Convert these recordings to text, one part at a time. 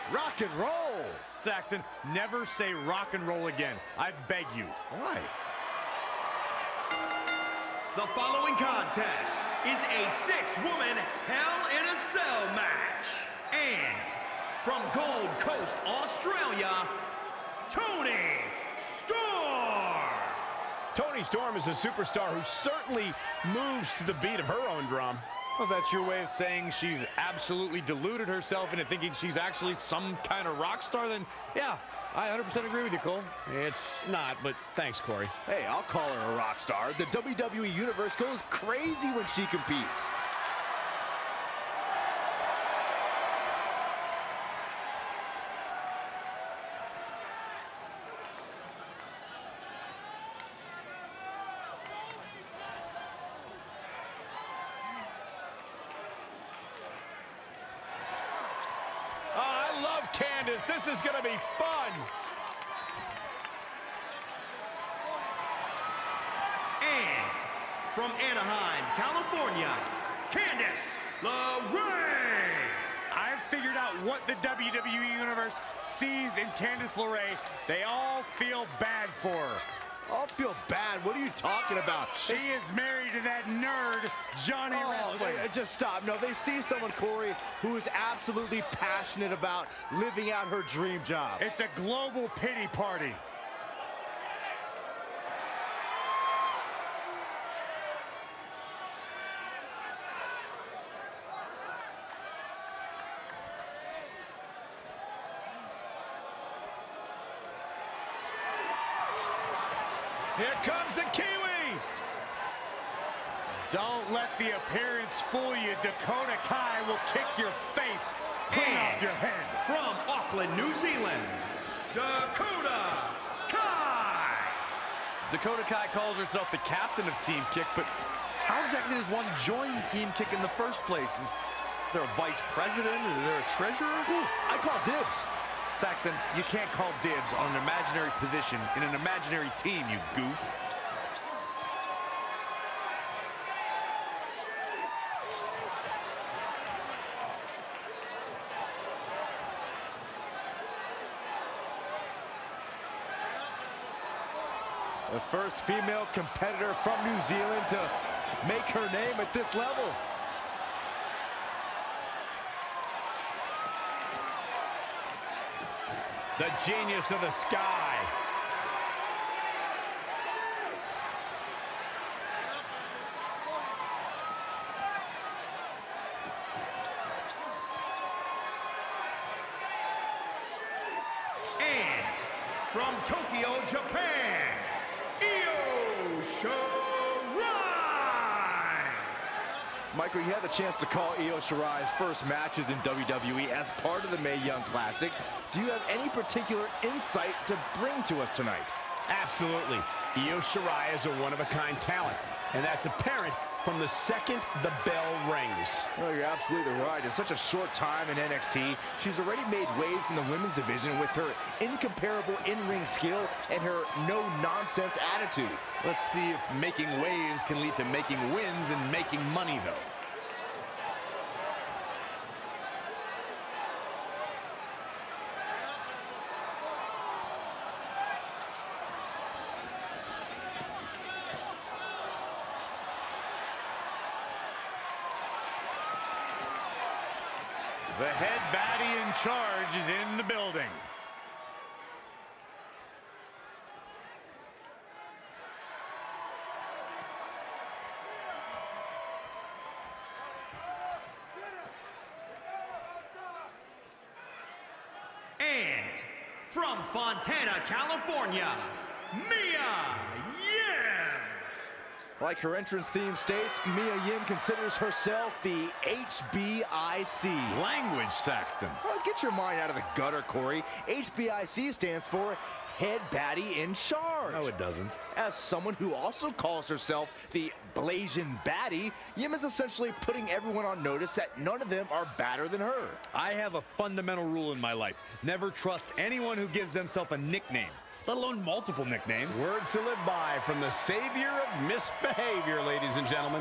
Rock and roll. Saxton, never say rock and roll again. I beg you. Why? The following contest is a six-woman Hell in a Cell match. And from Gold Coast, Australia, Toni Storm. Toni Storm is a superstar who certainly moves to the beat of her own drum. Well, that's your way of saying she's absolutely deluded herself into thinking she's actually some kind of rock star, then yeah, I 100% agree with you, Cole. It's not, but thanks, Corey. Hey, I'll call her a rock star. The WWE Universe goes crazy when she competes. I love Candice. This is going to be fun. And from Anaheim, California, Candice LeRae. I've figured out what the WWE Universe sees in Candice LeRae. They all feel bad for her. I'll feel bad. What are you talking about? She is married to that nerd, Johnny Wrestling. Just stop. No, they see someone, Corey, who is absolutely passionate about living out her dream job. It's a global pity party. Here comes the Kiwi. Don't let the appearance fool you. Dakota Kai will kick your face clean off your head. From Auckland, New Zealand, Dakota Kai. Dakota Kai calls herself the captain of Team Kick, but how exactly does one join Team Kick in the first place? Is there a vice president? Is there a treasurer? Ooh, I call dibs. Saxton, you can't call dibs on an imaginary position in an imaginary team, you goof. The first female competitor from New Zealand to make her name at this level. The genius of the sky. And from Tokyo, Japan, Io Shirai. Michael, you had the chance to call Io Shirai's first matches in WWE as part of the Mae Young Classic. Do you have any particular insight to bring to us tonight? Absolutely. Io Shirai is a one-of-a-kind talent, and that's apparent from the second the bell rings. Oh, you're absolutely right. In such a short time in NXT, she's already made waves in the women's division with her incomparable in-ring skill and her no-nonsense attitude. Let's see if making waves can lead to making wins and making money, though. The head baddie in charge is in the building. And from Fontana, California, Mia Yim. Like her entrance theme states, Mia Yim considers herself the HBIC. Language, Saxton. Well, get your mind out of the gutter, Corey. HBIC stands for Head Baddie in Charge. No, it doesn't. As someone who also calls herself the Blasian Baddie, Yim is essentially putting everyone on notice that none of them are badder than her. I have a fundamental rule in my life. Never trust anyone who gives themselves a nickname, let alone multiple nicknames. Words to live by from the savior of misbehavior, ladies and gentlemen.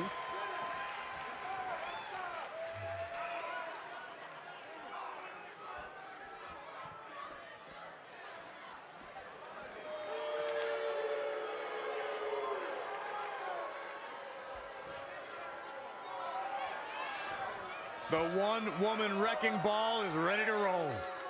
The one-woman wrecking ball is ready to roll.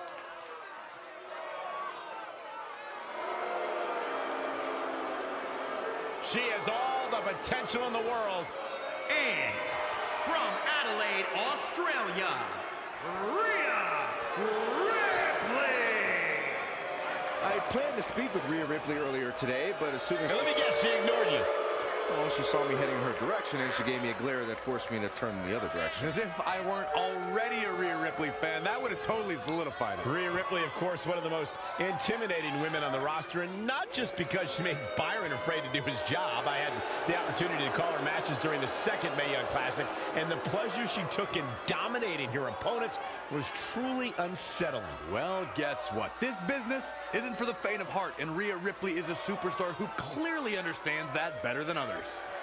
She has all the potential in the world. And from Adelaide, Australia, Rhea Ripley. I planned to speak with Rhea Ripley earlier today, but as soon as Let me guess, she ignored you. well, she saw me heading her direction, and she gave me a glare that forced me to turn in the other direction. As if I weren't already a Rhea Ripley fan. That would have totally solidified it. Rhea Ripley, of course, one of the most intimidating women on the roster, and not just because she made Byron afraid to do his job. I had the opportunity to call her matches during the second Mae Young Classic, and the pleasure she took in dominating her opponents was truly unsettling. Well, guess what? This business isn't for the faint of heart, and Rhea Ripley is a superstar who clearly understands that better than others.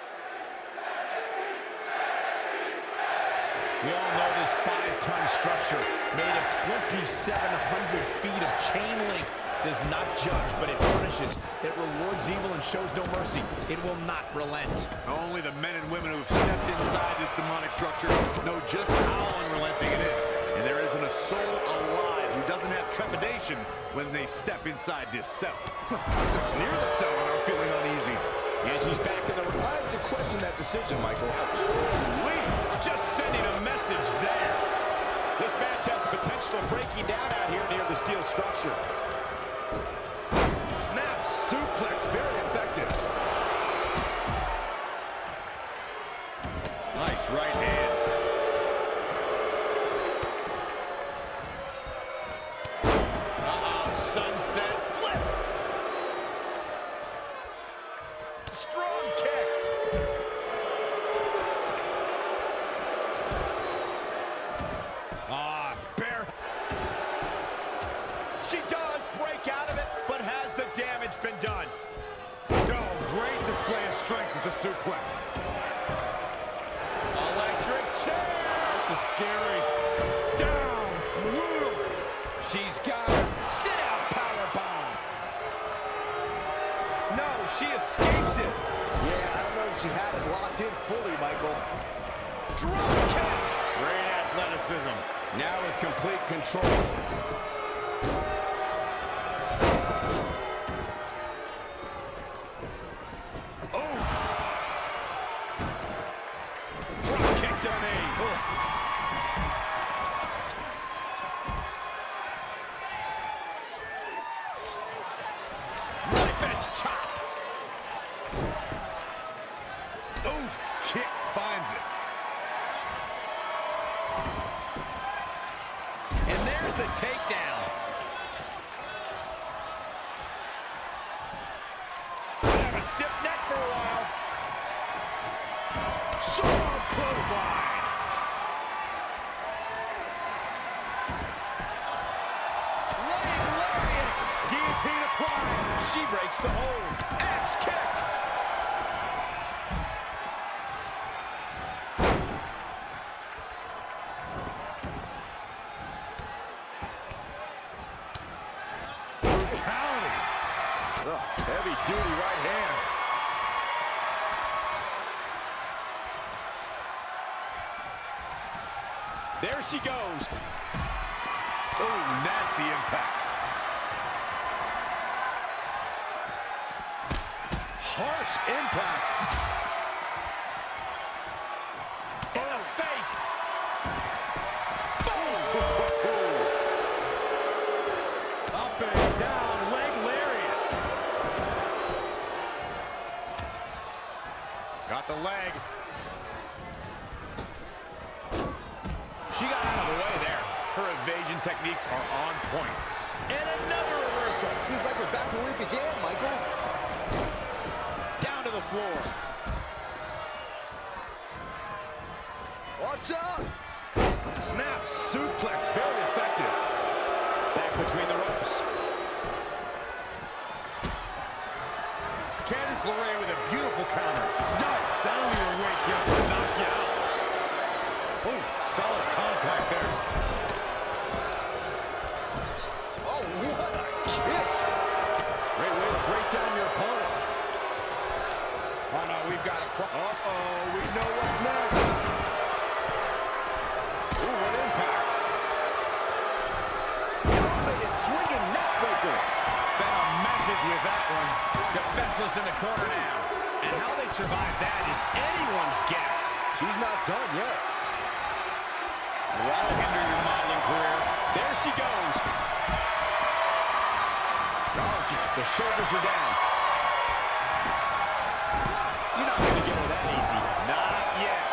We all know this 5-ton structure made of 2,700 feet of chain link does not judge, but it punishes. It rewards evil and shows no mercy. It will not relent. Only the men and women who have stepped inside this demonic structure know just how unrelenting it is. And there isn't a soul alive who doesn't have trepidation when they step inside this cell. Just near the cell, and I'm feeling uneasy. And she's back in the... I have to question that decision, Michael. Just sending a message there. This match has the potential of breaking down out here near the steel structure. Snap suplex, very effective. Nice right hand. Sunset flip. Strong kick. Bear. She does break out of it, but has the damage been done? Oh, great display of strength with the suplex. Electric chair. This is scary. Down. Brutal. She's got her. Sit out powerbomb. No, she escapes it. Yeah, I don't know if she had it locked in fully, Michael. Drop kick. Great athleticism. Now with complete control. Drop kick to the knee. Knife edge chop. Oof, kick finds it. And there's the takedown. Have a stiff neck for a while. Strong clothesline. Leg lariat. Guillotine applied. She breaks the hold. Axe kick. Heavy duty right hand. There she goes. Oh, nasty impact. Harsh impact. In the face. Up and down, leg lariat. Got the leg. She got out of the way there. Her evasion techniques are on point. And another reversal. Seems like we're back where we began, Michael. Down to the floor. Watch out. Snap suplex, very effective. Back between the ropes. Candice LeRae with a beautiful counter. Yikes, that'll either wake you up or knock you out. Oh, solid contact there. Oh, what a kick. Great way to break down your opponent. Oh, no, we've got a... Uh-oh, we know what's next. with that one. Defenseless in the corner now. And how they survive that is anyone's guess. She's not done yet. That'll hinder your modeling career. There she goes. Oh, the shoulders are down. You're not going to get her that easy. Not yet.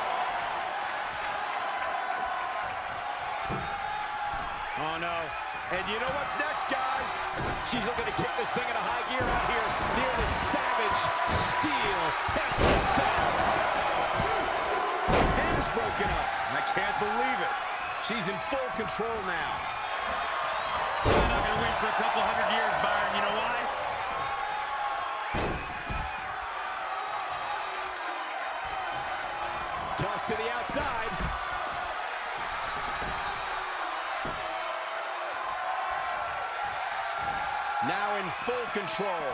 Oh, no. And you know what's next, guys? She's looking to kick this thing into high gear out here near the Savage Steel Hell in a Cell. The pin's broken up. I can't believe it. She's in full control now. I'm not going to wait for a couple hundred years, Byron. You know why? Toss to the outside. Now in full control.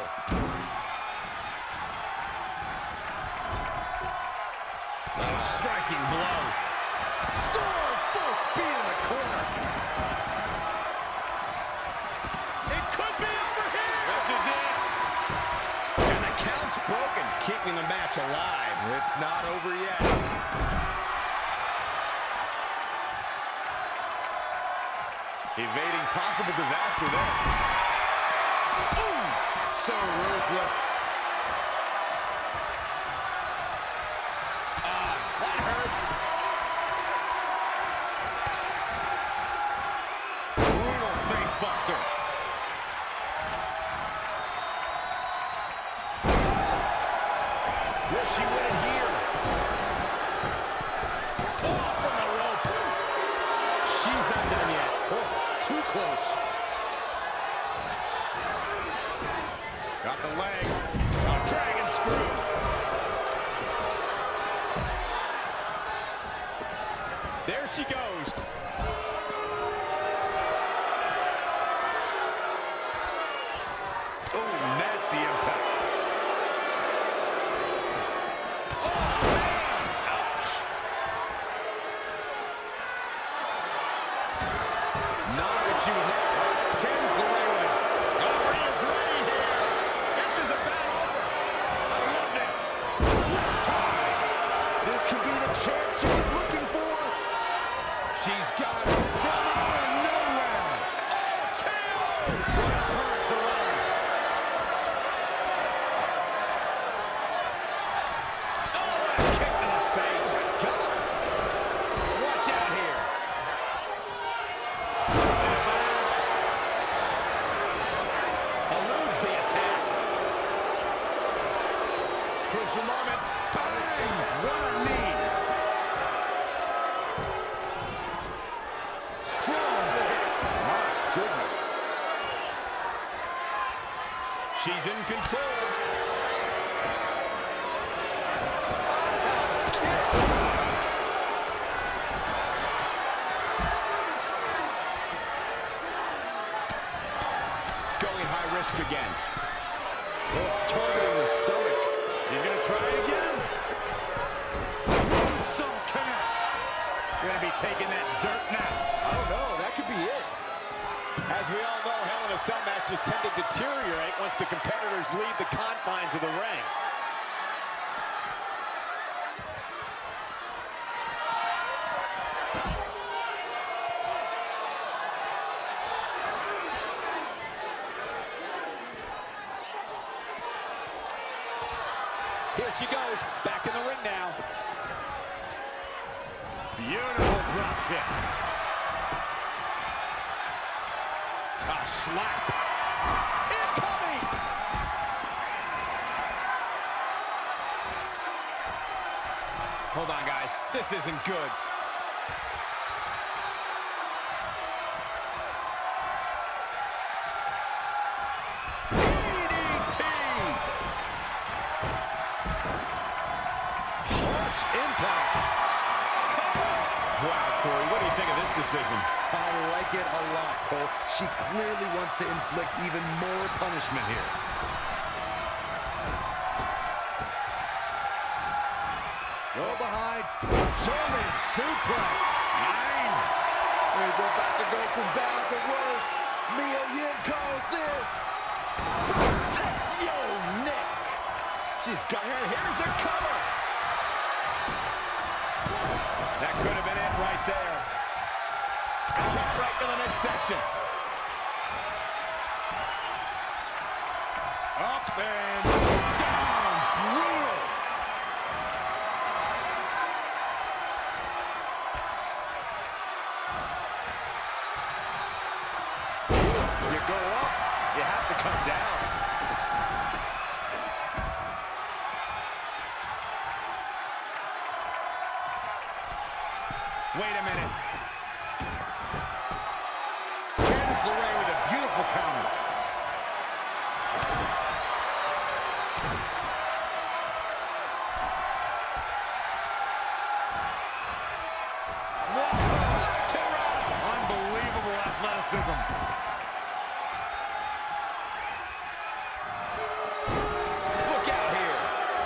A striking blow. Storm full speed in the corner. It could be over here. This is it. And the count's broken, keeping the match alive. It's not over yet. Evading possible disaster there. Ooh, so ruthless. That hurt. Brutal face buster. Will she win it here? Oh, from the rope. She's not done yet. Oh, too close. Got the leg. A dragon screw. There she goes. Oh, nasty impact. Not what she was after. Pins the way with it. Oh, Rhea's ready here. This is about over. I love this. Tie. This could be the chance she was looking for. She's got it from out of nowhere. KO. What a hurt for her. Oh, what a kick to the face. God. Watch out here. Eludes the attack. Crucial moment. Bang! What a knee. Strong hit. My goodness. She's in control. Roundhouse kick. Going high risk again. Oh, targeting the stomach. She's going to try again. Some connects. Going to be taking that dirt now. Oh no, that could be it. As we all know, Hell in a Cell matches tend to deteriorate once the competitors leave the confines of the ring. Here she goes, back in the ring now. Beautiful drop kick. A slap. Incoming! Hold on, guys. This isn't good. DDT! Harsh impact. Wow, Corey, what do you think of this decision? I like it a lot, Cole. She clearly wants to inflict even more punishment here. Go behind. German suplex. 9. We're about to go from bad to worse. Mia Yim calls this Yo, Nick. She's got her. Here's a cover. That could have been it right there. Kick right to the midsection. Up and down. Brutal. You go up, you have to come down. Wait a minute. Candice LeRae with a beautiful counter. Unbelievable athleticism. Look out here.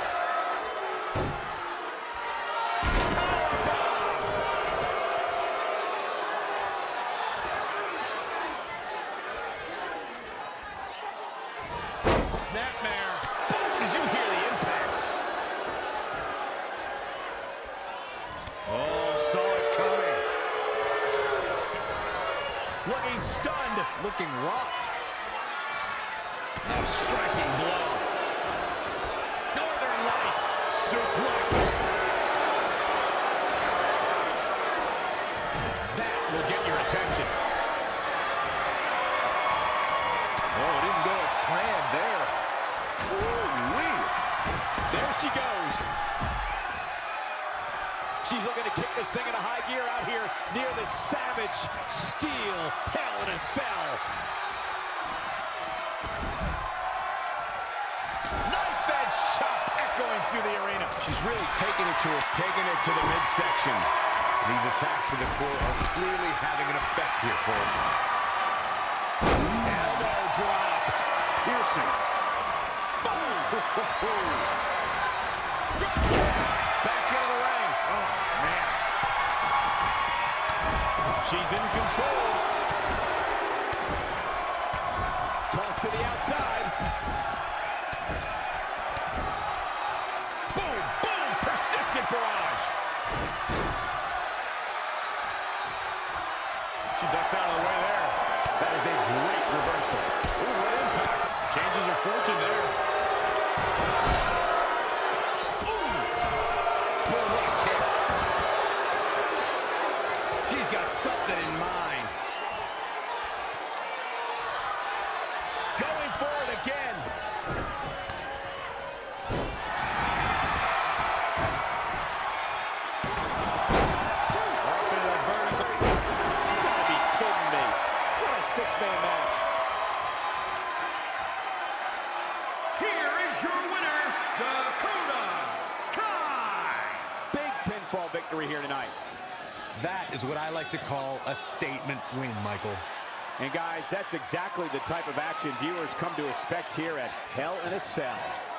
Snapmare. Did you hear the impact? Oh, saw it coming. Looking stunned. Looking rocked. A striking blow. Northern Lights suplex. That will get your attention. Oh, it didn't go as planned there. Ooh-wee. There she goes. She's looking to kick this thing into high gear out here near the Savage Steel Hell in a Cell. Knife edge chop echoing through the arena. She's really taking it to the midsection. These attacks to the core are clearly having an effect here, Cole. Elbow drop. Piercing. Drop kick. Back into the ring. Oh, man. She's in control. Toss to the outside. Boom, boom, persistent barrage. She ducks out of the way there. That is a great reversal. Ooh, what impact. Changes her fortune there. Boom. Boom, what a kick. She's got something in mind. Going for it again. Six-man match. Here is your winner, Dakota Kai. Big pinfall victory here tonight. That is what I like to call a statement win, Michael. And guys, that's exactly the type of action viewers come to expect here at Hell in a Cell.